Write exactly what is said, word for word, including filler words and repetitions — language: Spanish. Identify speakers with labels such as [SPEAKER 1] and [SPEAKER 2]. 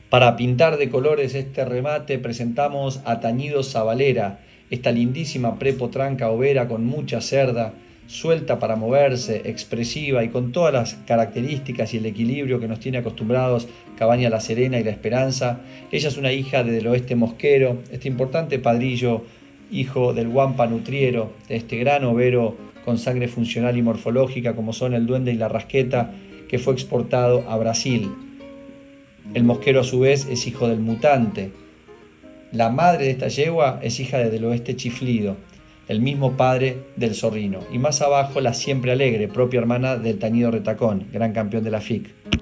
[SPEAKER 1] Para pintar de colores este remate presentamos a Tañido Zabalera, esta lindísima prepotranca overa con mucha cerda, suelta para moverse, expresiva y con todas las características y el equilibrio que nos tiene acostumbrados Cabaña La Serena y La Esperanza. Ella es una hija del oeste mosquero, este importante padrillo, hijo del Guampa Nutriero, de este gran overo con sangre funcional y morfológica como son el Duende y la Rasqueta, que fue exportado a Brasil. El mosquero a su vez es hijo del Mutante. La madre de esta yegua es hija de Del Oeste Chiflido, el mismo padre del Zorrino. Y más abajo la Siempre Alegre, propia hermana del Tañido Retacón, gran campeón de la F I C.